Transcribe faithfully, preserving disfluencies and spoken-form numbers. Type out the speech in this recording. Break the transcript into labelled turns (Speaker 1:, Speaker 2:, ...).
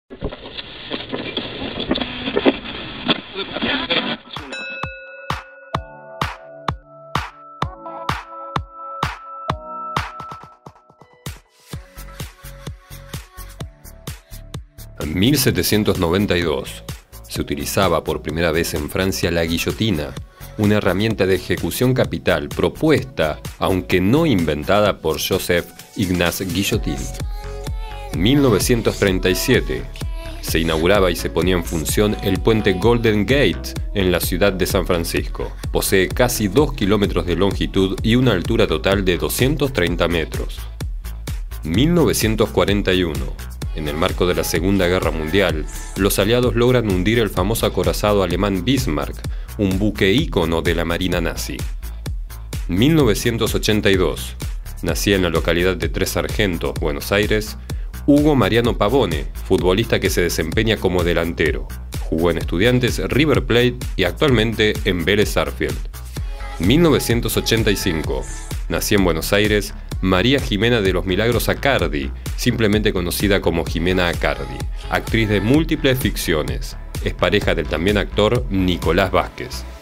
Speaker 1: En mil setecientos noventa y dos se utilizaba por primera vez en Francia la guillotina, una herramienta de ejecución capital propuesta, aunque no inventada por Joseph Ignace Guillotin. En mil novecientos treinta y siete se inauguraba y se ponía en función el puente Golden Gate en la ciudad de San Francisco. Posee casi dos kilómetros de longitud y una altura total de doscientos treinta metros. mil novecientos cuarenta y uno. En el marco de la Segunda Guerra Mundial, los aliados logran hundir el famoso acorazado alemán Bismarck, un buque ícono de la marina nazi. mil novecientos ochenta y dos. Nacía en la localidad de Tres Sargentos, Buenos Aires, Hugo Mariano Pavone, futbolista que se desempeña como delantero. Jugó en Estudiantes, River Plate y actualmente en Vélez Sarsfield. mil novecientos ochenta y cinco. Nació en Buenos Aires María Jimena de los Milagros Accardi, simplemente conocida como Jimena Accardi, actriz de múltiples ficciones. Es pareja del también actor Nicolás Vázquez.